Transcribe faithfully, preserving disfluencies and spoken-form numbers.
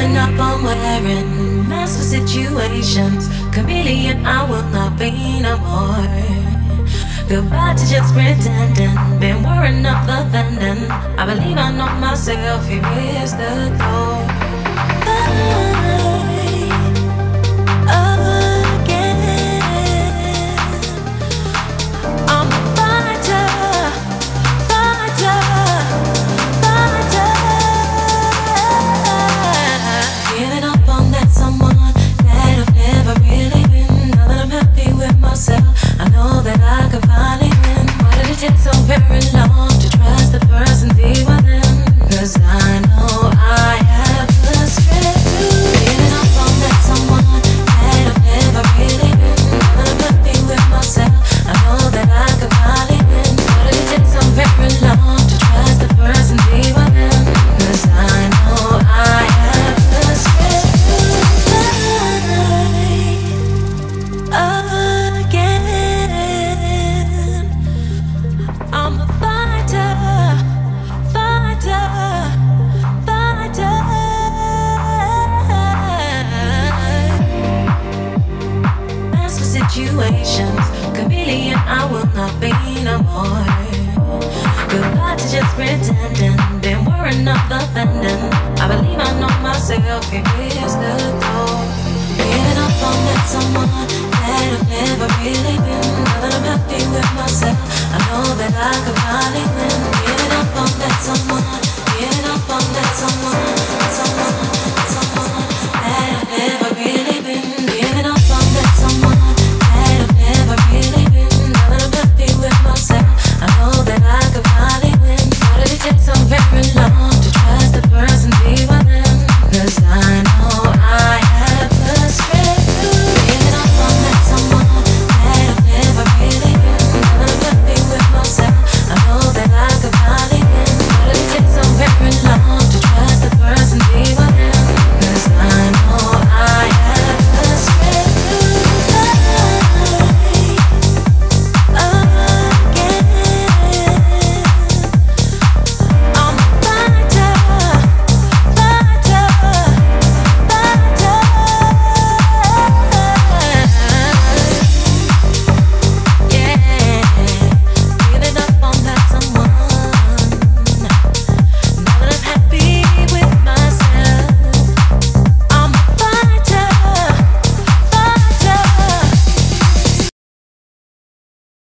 Giving up on wearing masks for situations. Chameleon, I will not be no more. Goodbye to just pretending. Been worrying up the vending. I believe I know myself. Here is the door. I know that I could finally win. Why did it take so very long to trust the person deep within? Cause I know I have the strength to give up on that someone that I've never really been. Now that I'm happy with myself, I know that I could finally win. Why did it take so very long to trust the person deep within? Cause I know I have the strength to fly again. I'm a fighter, fighter, fighter. As for situations, chameleon, I will not be no more. Goodbye to just pretending. Been worrying up the vending. I believe I know myself. Here is the door. Giving up on that someone that I've never really been. Now that I'm happy with myself, I know that I could finally win. Giving up on that someone, giving up on that someone, someone.